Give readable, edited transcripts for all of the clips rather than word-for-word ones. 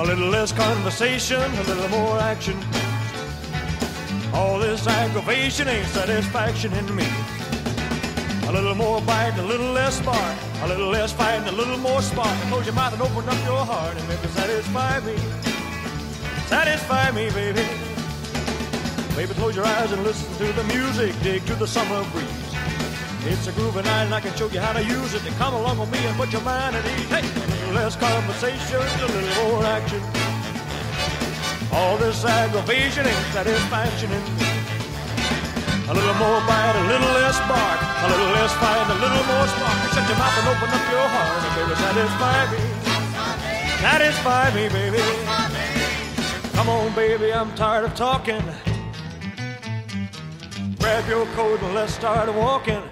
A little less conversation, a little more action. All this aggravation ain't satisfaction in me. A little more bite, a little less spark. A little less fight and a little more spark. Close your mouth and open up your heart and maybe satisfy me. Satisfy me, baby. Baby, close your eyes and listen to the music. Dig to the summer breeze. It's a groovy night and I can show you how to use it. To come along with me and put your mind at ease. Hey, a little less conversation, a little more action. All this aggravation ain't satisfaction in me. A little more bite, a little less bark. A little less fight, a little more spark. Shut your mouth and open up your heart and baby, satisfy me. Satisfy me, baby. Come on, baby, I'm tired of talking. Grab your coat and let's start walking.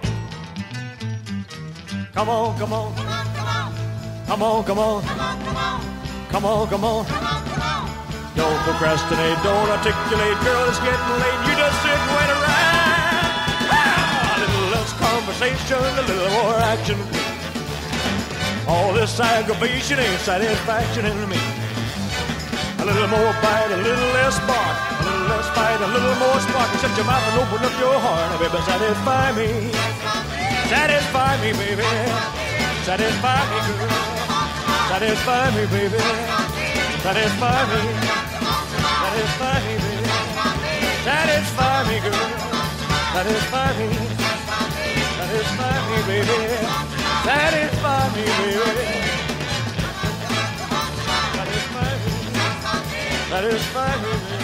Come on, come on. Come on, come on. Come on, come on. Don't procrastinate, don't articulate. Girl, it's getting late. You just sit and wait around. A little less conversation, a little more action. All this aggravation ain't satisfaction in me. A little more bite, a little less bark. A little less fight, a little more spark. Shut your mouth and open up your heart. Baby, satisfy me. Satisfy me, baby. Satisfy me, girl. Satisfy me, baby. Satisfy me. Satisfy me, baby. Satisfy me, girl. Satisfy me. Satisfy me, baby. Satisfy me, baby. Satisfy me, baby.